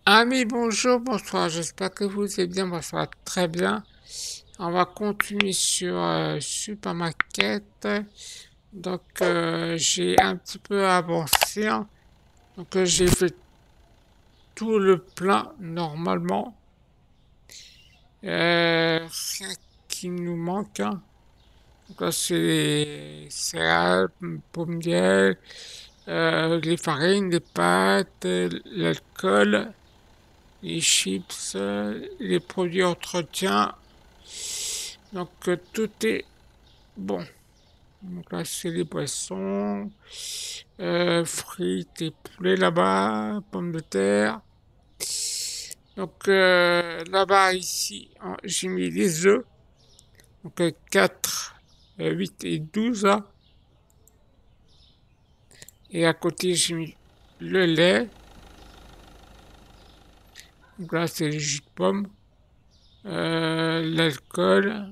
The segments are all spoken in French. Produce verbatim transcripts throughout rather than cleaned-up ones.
Amis, bonjour, bonsoir, j'espère que vous allez bien, moi ça va très bien. On va continuer sur euh, Supermarket. Donc euh, j'ai un petit peu avancé, hein. Donc euh, j'ai fait tout le plein normalement. Euh, rien qui nous manque, hein. Donc là c'est les céréales, pommes de terre, euh, les farines, les pâtes, euh, l'alcool, les chips, euh, les produits entretien. Donc euh, tout est bon. Donc là c'est les poissons, euh, frites et poulets là-bas, pommes de terre. Donc euh, là-bas ici hein, j'ai mis les œufs. Donc euh, quatre, euh, huit et douze là. Et à côté j'ai mis le lait. Donc là c'est le jus de pomme, euh, l'alcool.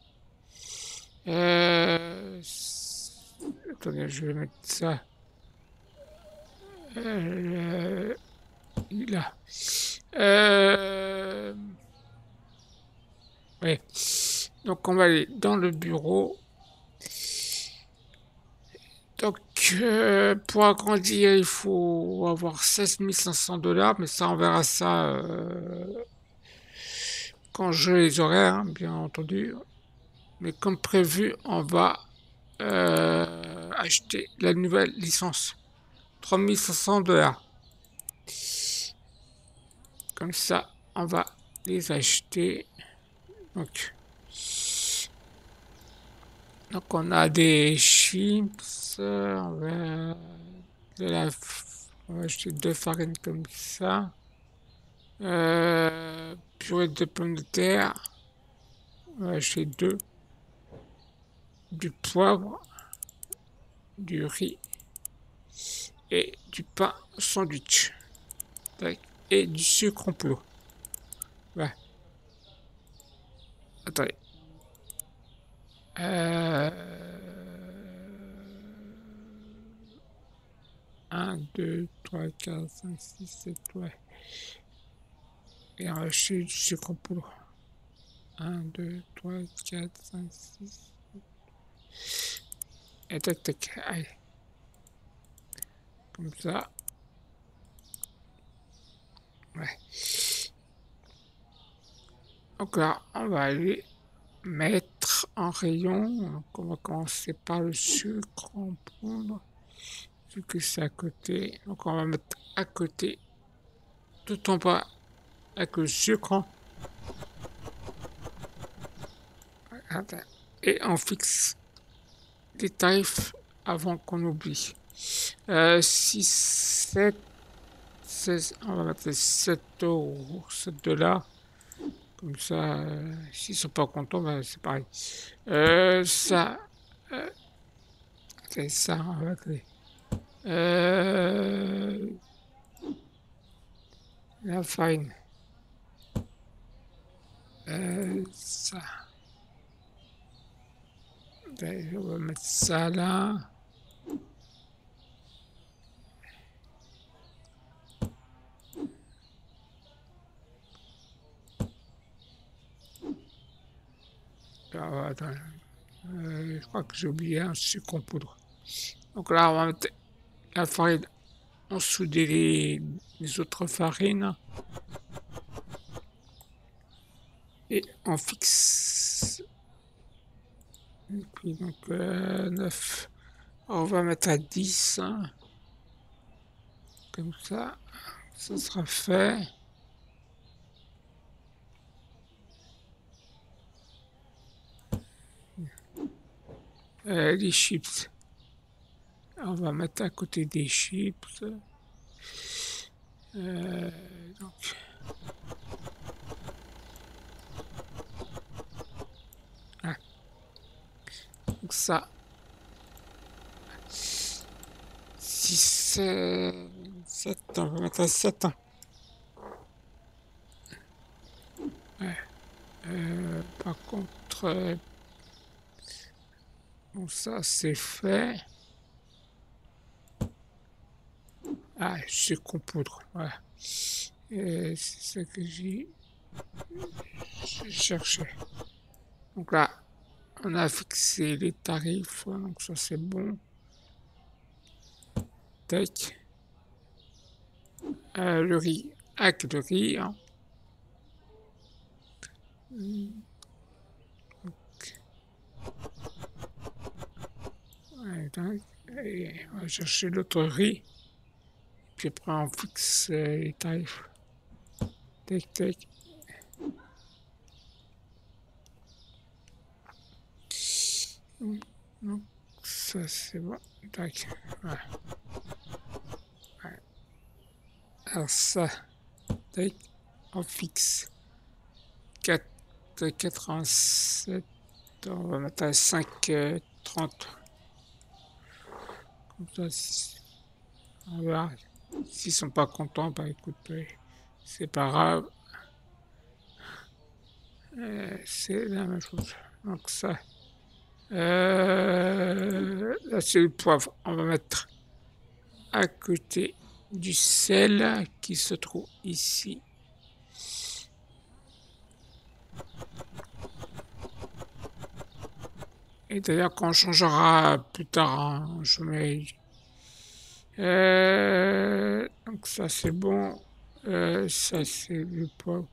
Euh, Attendez, je vais mettre ça euh, là. Euh, ouais. Donc on va aller dans le bureau. Donc euh, pour agrandir, il faut avoir seize mille cinq cents dollars, mais ça on verra ça euh, quand je les aurai, hein, bien entendu. Mais comme prévu, on va euh, acheter la nouvelle licence. trois mille cinq cents dollars. Comme ça, on va les acheter. Donc, donc on a des chips, euh, on va, de la, on va acheter deux farines comme ça. Euh, purée de pommes de terre, on va acheter deux. Du poivre, du riz et du pain sandwich. Tac. Et du sucre en pot. Ouais, attendez. Euh, un, deux, trois, quatre, cinq, six, sept, ouais. Et on va acheter du sucre en poudre. Un, deux, trois, quatre, cinq, six. Et tac, tac. Allez, comme ça. Ouais. Donc là, on va aller mettre en rayon. Donc on va commencer par le sucre en poudre. Vu que c'est à côté. Donc on va mettre à côté. Tout en bas avec le sucre. Attends. Et on fixe les tarifs avant qu'on oublie. Euh, six, sept, seize, on va mettre sept euros, sept dollars. Comme ça, euh, s'ils sont pas contents, ben, c'est pareil. Euh, ça, euh, c'est ça, on va créer. Euh, la farine. Euh, ça. Ben, on va mettre ça là. Alors, attends, euh, je crois que j'ai oublié un sucre en poudre. Donc là, on va mettre la farine en dessous des, les autres farines. Et on fixe. Et puis donc euh, neuf. On va mettre à dix, hein. Comme ça, ça sera fait. Euh, les chips. On va mettre à côté des chips. Euh, donc, ah, donc ça, six, sept, on va mettre à sept, hein. Ouais. Euh, par contre, euh, bon, ça c'est fait. Ah, sucre en poudre. Ouais. Et c'est ce que j'ai cherché. Donc là, on a fixé les tarifs, donc ça c'est bon. Tac. Euh, le riz, avec le riz. Hein. Ouais, tac. Et on va chercher l'autre riz. Puis après on fixe euh, les tarifs. Tac, tac. Donc ça c'est bon. Tac. Ouais. Ouais. Alors ça, tac, on fixe quatre virgule quatre-vingt-sept. On va mettre à cinq virgule trente. Comme ça, si- on verra. S'ils sont pas contents, bah écoute, c'est pas grave. Euh, c'est la même chose. Donc ça. Euh, là c'est le poivre. On va mettre à côté du sel qui se trouve ici. Et d'ailleurs, quand on changera plus tard, hein, je mets. Euh, donc ça c'est bon. Euh, ça c'est le poivre.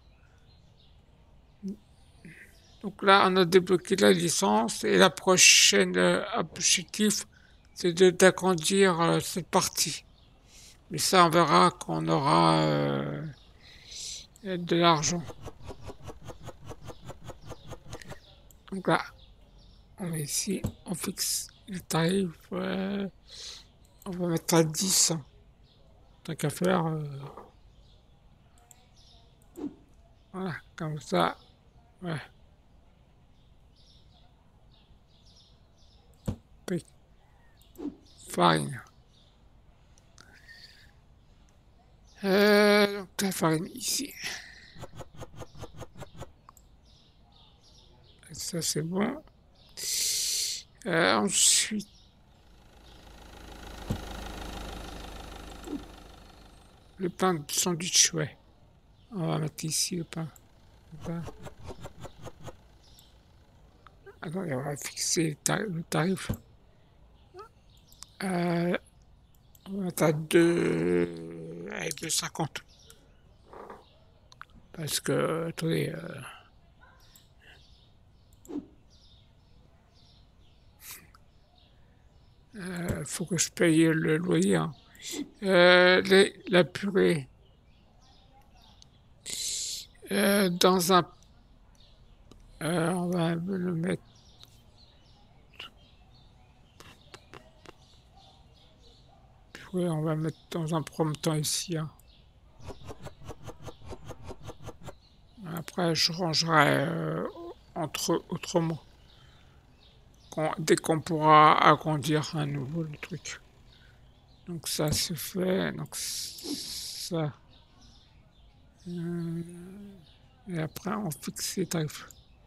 Donc là, on a débloqué la licence et la prochaine euh, objectif, c'est de d'agrandir euh, cette partie. Mais ça, on verra quand on aura euh, de l'argent. Donc là, on va ici, on fixe le tarif. Euh, on va mettre à dix. Hein. Tant qu'à faire. Euh, voilà, comme ça. Ouais. Puis, farine. Euh, donc la farine ici. Ça c'est bon. Euh, ensuite, le pain de sandwich, ouais. On va mettre ici le pain. Le pain. Attendez, on va fixer le tarif. Le tarif. Euh, on va mettre à deux, avec deux cinquante. Parce que, attendez, euh, euh, faut que je paye le loyer. Hein. Euh, les- la purée. Euh, dans un. Euh, on va le mettre. Purée, on va le mettre dans un premier temps ici. Hein. Après, je rangerai euh, entre autrement. Quand- dès qu'on pourra agrandir à nouveau le truc. Donc ça se fait. Donc ça. Euh, et après, on fixe les tarifs.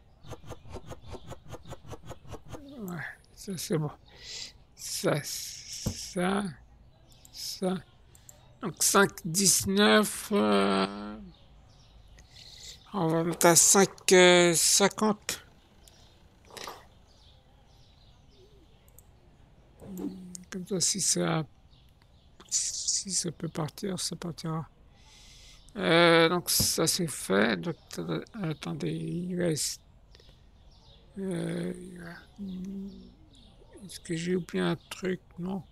Ouais, ça c'est bon. Ça, ça, ça. Donc cinq virgule dix-neuf. Euh, on va mettre à cinq virgule cinquante. Comme ça, si ça, si ça peut partir, ça partira. Euh, donc ça c'est fait. Donc, attendez, il reste. Euh, Est-ce que j'ai oublié un truc? Non.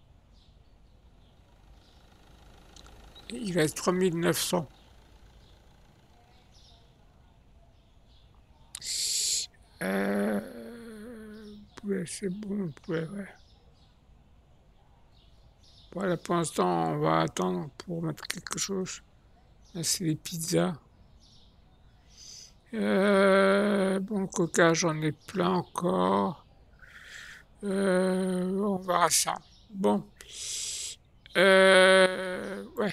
Il reste trois mille neuf cents. Euh, ouais, c'est bon, ouais, ouais. Voilà, pour l'instant, on va attendre pour mettre quelque chose. Là, c'est les pizzas. Euh, bon, coca, j'en ai plein encore. Euh, on verra ça. Bon. Euh, ouais.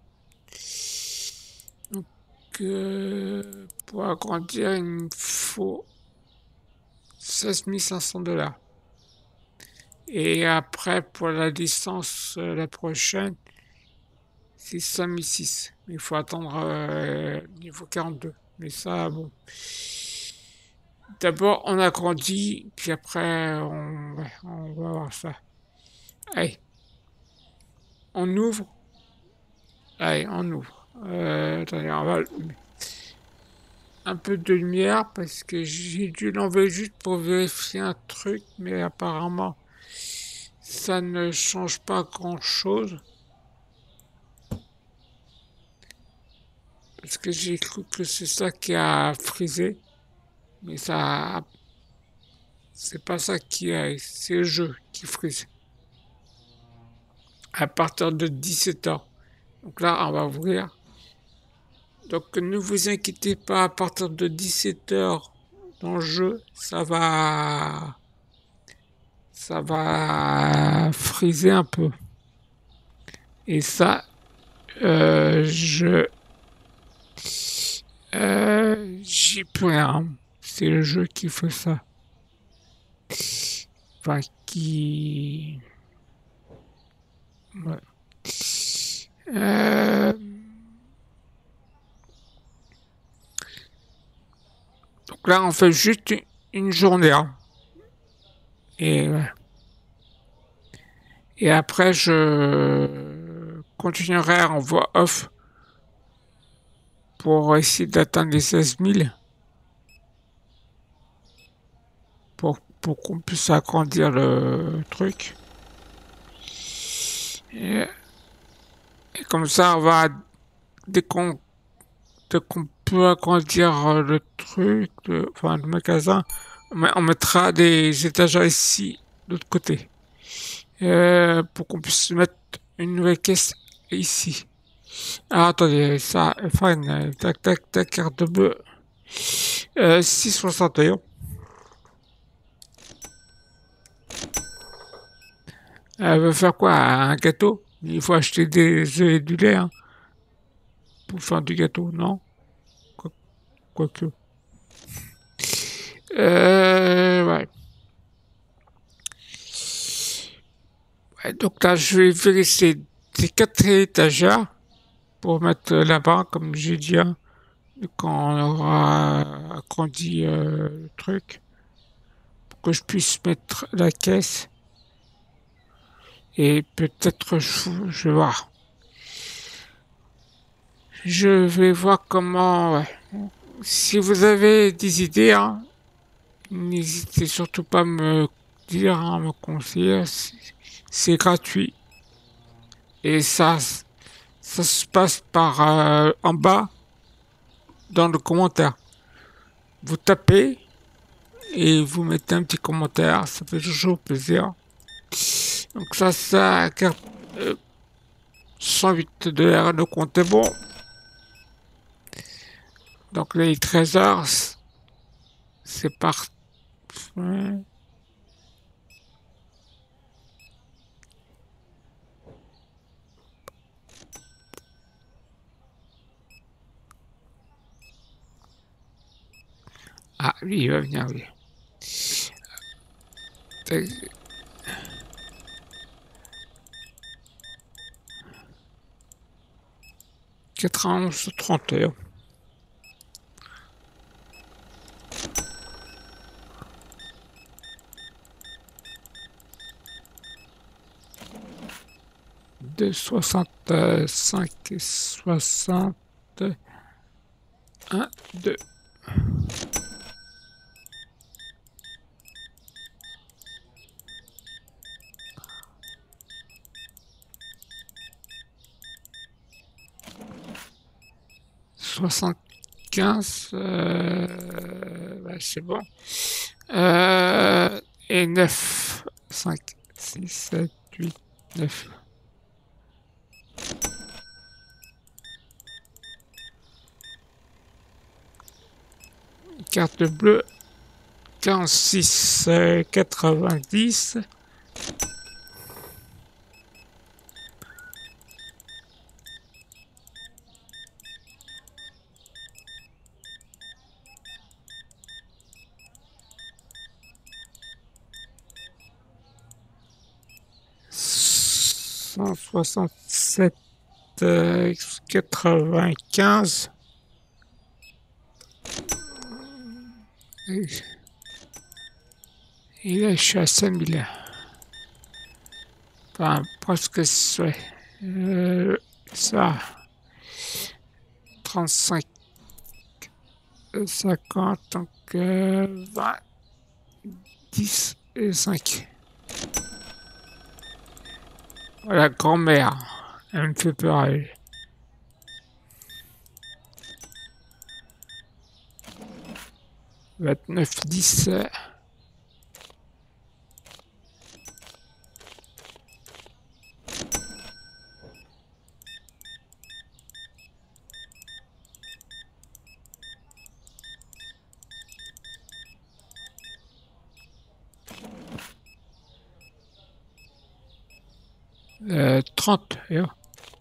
Donc, euh, pour agrandir, il me faut seize mille cinq cents dollars. Et après, pour la licence, euh, la prochaine, C'est cinq mille six. Il faut attendre euh, niveau quarante-deux. Mais ça, bon. D'abord, on agrandit, puis après, on, ouais, on va voir ça. Allez, on ouvre. Allez, on ouvre. Euh, attendez, on va un peu de lumière parce que j'ai dû l'enlever juste pour vérifier un truc, mais apparemment, ça ne change pas grand-chose. Parce que j'ai cru que c'est ça qui a frisé, mais ça, c'est pas ça qui a, c'est le jeu qui frise. À partir de dix-sept heures. Donc là, on va ouvrir. Donc ne vous inquiétez pas, à partir de dix-sept heures dans le jeu, ça va, ça va friser un peu. Et ça, euh, je, euh, j'y peux rien. C'est le jeu qui fait ça. Enfin, qui, ouais. Euh, donc là, on fait juste une journée, hein. Et, ouais. Et après, je continuerai en voix off pour essayer d'atteindre les seize mille pour, pour qu'on puisse agrandir le truc. Et, et comme ça, on va, dès qu'on dès qu'on peut agrandir le truc, le, enfin le magasin, on, met- on mettra des étagères ici, de l'autre côté, euh, pour qu'on puisse mettre une nouvelle caisse ici. Ah, attendez, ça, fine, tac, tac, tac, carte bleue, euh, six soixante et un. Elle veut faire quoi? Un gâteau? Il faut acheter des œufs et du lait, hein, pour faire du gâteau, non? Quoi- Quoique. Euh, ouais. Ouais, donc là, je vais vérifier ces quatre étagères pour mettre là-bas, comme j'ai dit, hein, quand on aura agrandi euh, le truc, pour que je puisse mettre la caisse. Et peut-être je, je vais voir. Je vais voir comment. Ouais. Si vous avez des idées, hein, n'hésitez surtout pas à me dire, hein, me conseiller. C'est c'est gratuit. Et ça, ça se passe par euh, en bas dans le commentaire. Vous tapez et vous mettez un petit commentaire. Ça fait toujours plaisir. Donc ça, ça, euh, cent huit dollars, le compte est bon. Donc les treize heures, c'est parti. Ah, lui, il va venir, oui. quatre-vingt-onze trente et un. De soixante-cinq et soixante. un, deux. soixante-quinze. Euh, bah, c'est bon. Euh, et neuf. cinq, six, sept, huit, neuf. Carte bleue. quarante-six, euh, quatre-vingt-dix. cent soixante-sept, euh, quatre-vingt-quinze. Et, et là, je suis à cinq mille. Enfin, presque, ouais. Euh, ça, trente-cinq, cinquante, donc euh, vingt, dix et cinq. Voilà, grand-mère. Elle me fait peur, elle. vingt-neuf, dix. Euh, trente, et oh.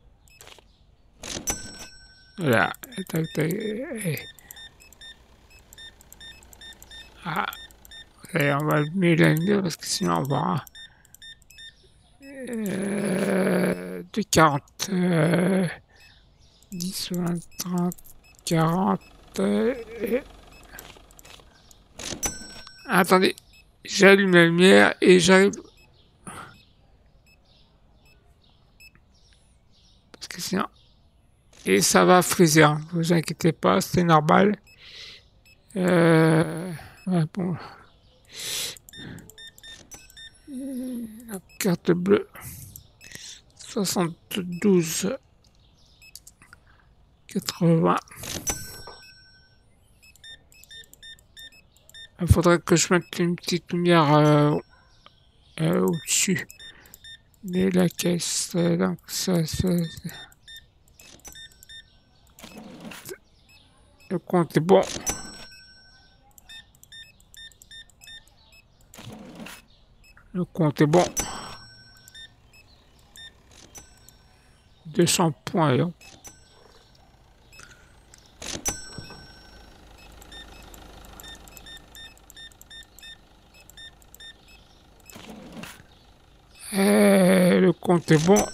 Voilà. Tac, tac, et- ah, et on va mieux l'aligner parce que sinon on va. Euh, de quarante. Euh, dix, vingt, trente, quarante. Euh, et- attendez, j'allume la lumière et j'arrive. Parce que sinon. Et ça va friser, hein. Vous inquiétez pas, c'est normal. Euh, ouais, bon. La carte bleue. soixante-douze, quatre-vingts. Il faudrait que je mette une petite lumière euh, euh, au-dessus de la caisse. Euh, donc ça, ça, le compte est bon. Le compte est bon. deux cents points. Hein. Et le compte est bon.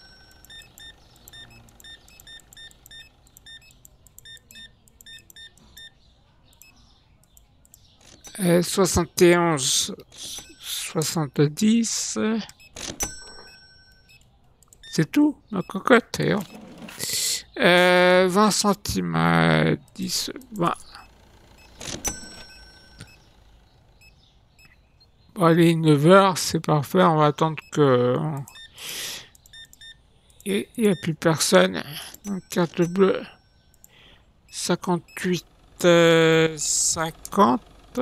Et soixante et onze, soixante-dix. C'est tout, ma cocotte. Hein. Euh, vingt centimes. Euh, dix, vingt. Bon, allez, neuf heures, c'est parfait. On va attendre que. Il n'y a plus personne. Donc, carte bleue. cinquante-huit, euh, cinquante.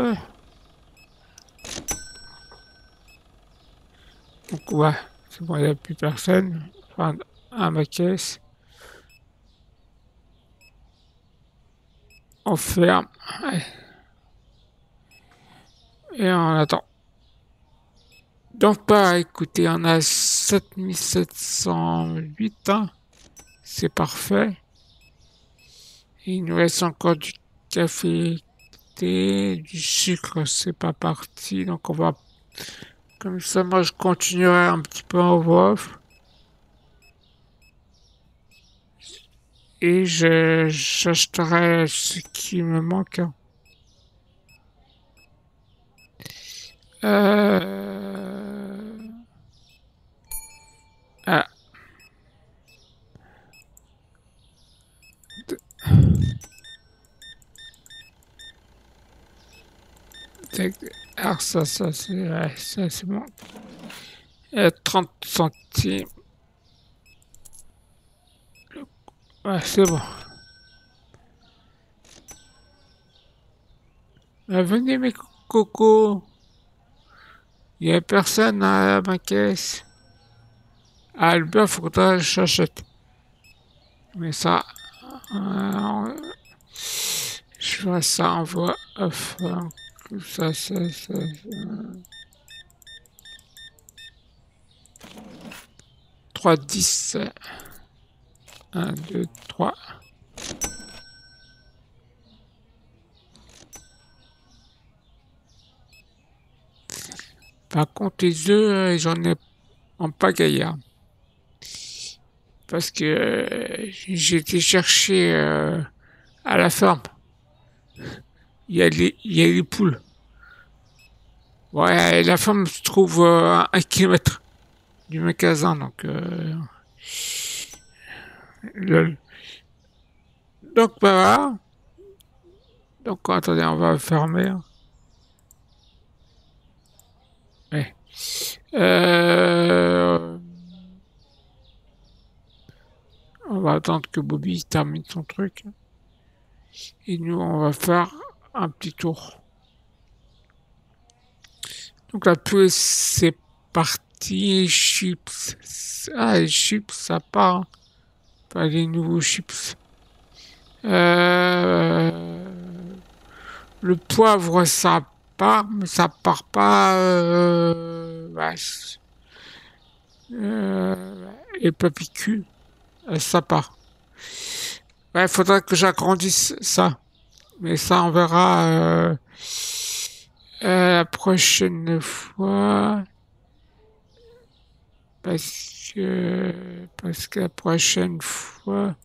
Donc, ouais, c'est bon, il n'y a plus personne. Enfin, à ma caisse. On ferme. Allez. Et on attend. Donc, pas écoutez, on a sept mille sept cent huit. Hein. C'est parfait. Il nous reste encore du café, thé, du sucre, c'est pas parti. Donc, on va. Comme ça, moi, je continuerai un petit peu en voix off. Et je j'achèterai ce qui me manque. Hein. Euh... Ah, alors ça, ça c'est ouais, ça c'est bon. Euh, trente centimes. Ouais, c'est bon. Euh, venez mes cocos. Il n'y a personne à ma caisse. Ah, le bœuf, faudra que j'achète. Mais ça, euh, je vois ça en voix off. Hein. Ça, ça, ça, ça. trois, dix. un, deux, trois. Par contre, les œufs, euh, j'en ai en pagaille. Hein. parce que euh, j'ai été chercher euh, à la ferme. Il y a les, il y a les poules. Ouais, la ferme se trouve euh, à un kilomètre du magasin, donc euh, lol. Donc bah, voilà. Donc attendez, on va fermer. Ouais. Euh, on va attendre que Bobby termine son truc. Et nous, on va faire un petit tour. Donc la pluie, c'est parti. Chips. Ah, les chips, ça part. Pas les nouveaux chips. Euh, le poivre, ça part, mais ça part pas. Euh, ouais, euh, et papicule, euh, ça part. Ouais, il faudrait que j'agrandisse ça. Mais ça, on verra euh, euh, la prochaine fois. Parce que, parce que la prochaine fois.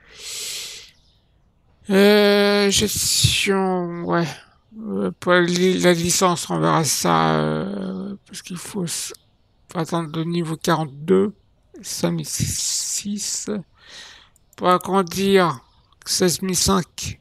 Euh, gestion, ouais. Euh, pour la, li- la licence, on verra ça. Euh, parce qu'il faut, s- faut attendre le niveau quarante-deux. cinq mille six. Pour agrandir seize mille cinq.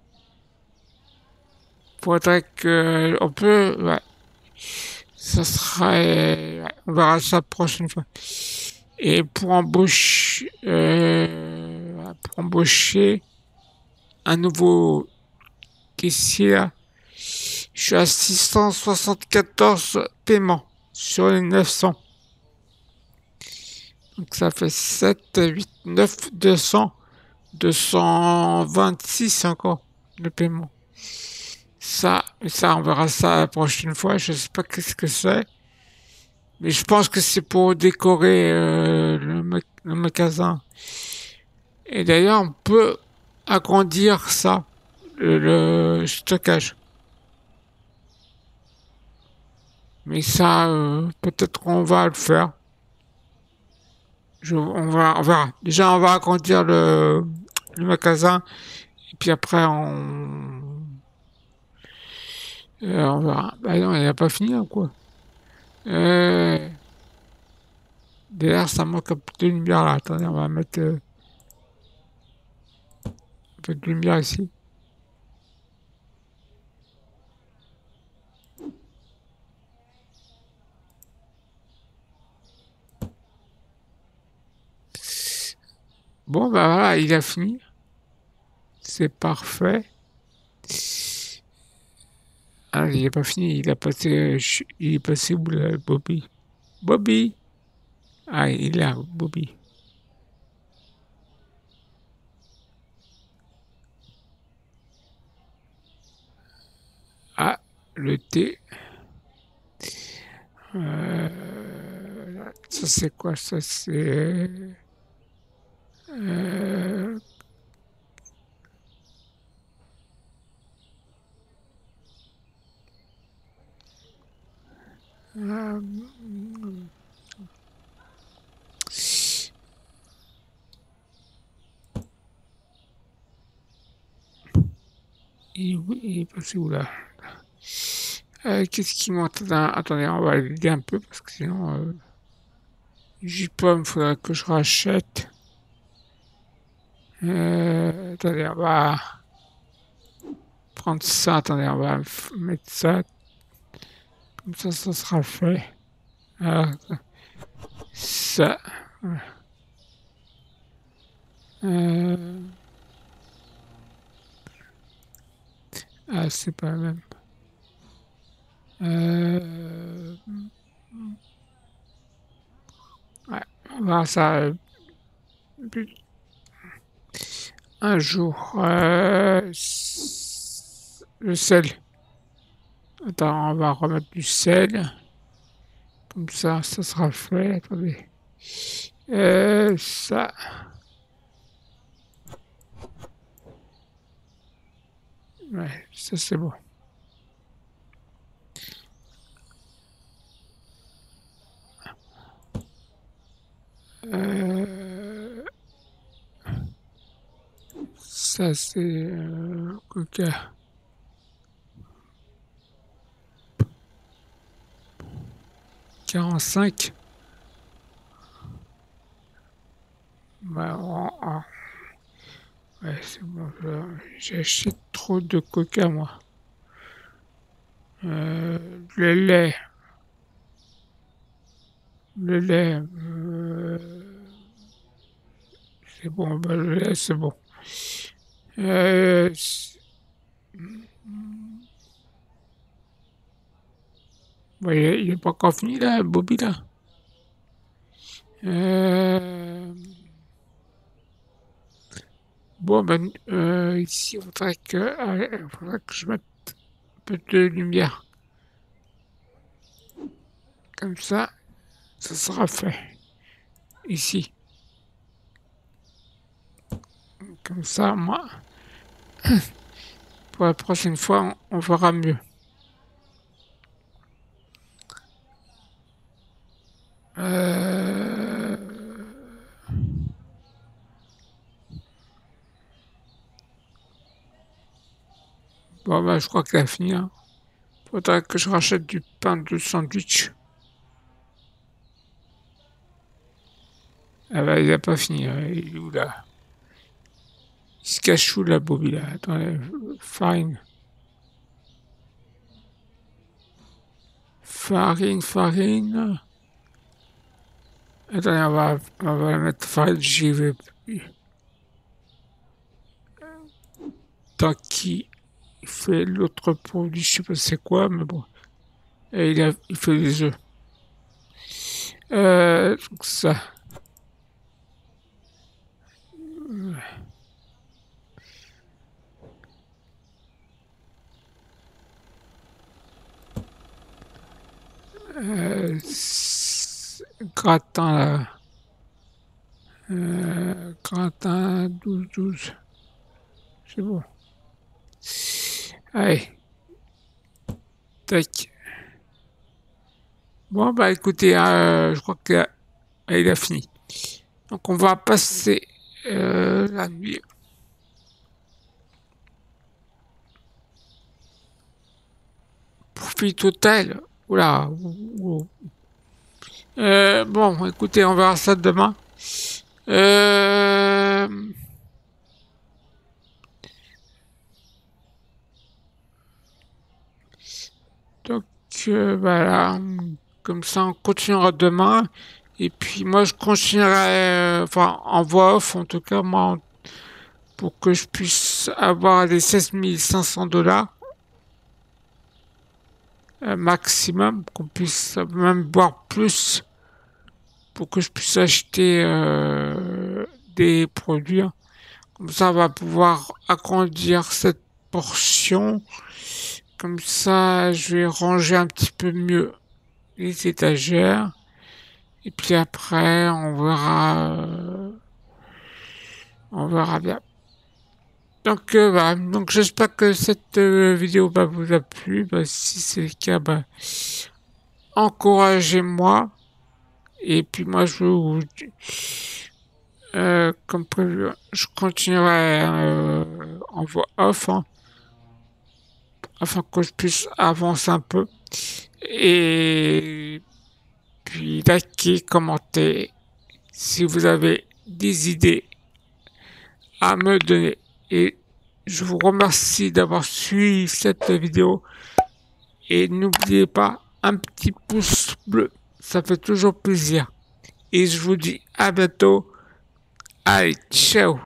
Faudrait que, on peut, ouais. Ça serait, ouais, on verra ça la prochaine fois. Et pour embaucher, euh, voilà, pour embaucher un nouveau caissier, je suis à six cent soixante-quatorze paiements sur les neuf cents. Donc ça fait sept, huit, neuf, deux cents, deux cent vingt-six encore de paiement. Ça, ça, on verra ça la prochaine fois. Je sais pas qu'est-ce que c'est. Mais je pense que c'est pour décorer euh, le, ma- le magasin. Et d'ailleurs, on peut agrandir ça, le, le stockage. Mais ça, euh, peut-être qu'on va le faire. Je, on va, on verra. Déjà, on va agrandir le, le magasin. Et puis après, on, euh, on verra. Bah non, il n'a pas fini, hein, quoi. Euh, D'ailleurs, ça manque un peu de lumière là. Attendez, on va mettre euh, un peu de lumière ici. Bon, bah voilà, il a fini. C'est parfait. Ah, il est pas fini. Il a passé, ch- il est passé où là, Bobby? Bobby! Ah, il est là, Bobby. Ah, le thé. Euh, ça c'est quoi? Ça c'est euh, euh, il, est où- il est passé où là? Euh, qu'est-ce qui monte là? Attendez, on va l'aider un peu parce que sinon, euh, J-Pomme, faudrait que je rachète. Euh, attendez, on va prendre ça. Attendez, on va f- mettre ça. Comme ça, ça sera fait. Alors, ça. Euh, ah, c'est pas la même. Euh, ouais, on va voir ça euh, un jour. Euh, s- le sel. Attends, on va remettre du sel. Comme ça, ça sera fait. Attendez. Euh, ça. Ouais, ça c'est bon. Euh, ça c'est euh, Coca. quarante-cinq. Bah, on- on- ouais, c'est bon, je- j'achète trop de Coca, moi. Euh, le lait, le lait, euh, c'est bon, bah, le lait, c'est bon. Euh, c'est- bah, il est il est pas encore fini, là, Bobby, là. Euh, bon, ben, euh, ici, il faudrait que, euh, il faudrait que je mette un peu de lumière. Comme ça, ça sera fait. Ici. Comme ça, moi, pour la prochaine fois, on, on verra mieux. Euh... Bon, bah, je crois qu'elle a fini. Hein. Faudrait que je rachète du pain de sandwich. Ah bah, il a pas fini. Hein. Il est où, là? Il se cache où, la Bobby, là? Attendez, farine. Farine, farine. Attendez, on va, on va mettre farine, j'y vais plus. Tant qu'il fait l'autre produit, je sais pas c'est quoi, mais bon. Et il, a, il fait des œufs. Euh, donc ça. Euh, gratin là. Euh, gratin douze douze. C'est bon. Allez, tac. Bon, bah écoutez, euh, je crois qu'il a fini. Donc on va passer euh, la nuit. Profit total. Oula. Ouh. Euh, bon, écoutez, on verra ça demain. Euh, donc euh, voilà, comme ça on continuera demain. Et puis moi je continuerai, euh, enfin en voix off en tout cas, moi, pour que je puisse avoir les seize mille cinq cents dollars euh, maximum, qu'on puisse même boire plus pour que je puisse acheter euh, des produits. Comme ça, on va pouvoir agrandir cette portion. Comme ça, je vais ranger un petit peu mieux les étagères. Et puis après, on verra, euh, on verra bien. Donc euh, voilà. Donc j'espère que cette euh, vidéo bah, vous a plu. Bah, si c'est le cas, bah, encouragez-moi. Et puis moi, je vous, euh, comme prévu, je continuerai euh, en voix off, hein, afin que je puisse avancer un peu. Et puis likez, commentez si vous avez des idées à me donner. Et je vous remercie d'avoir suivi cette vidéo. Et n'oubliez pas un petit pouce bleu. Ça fait toujours plaisir. Et je vous dis à bientôt. Allez, ciao!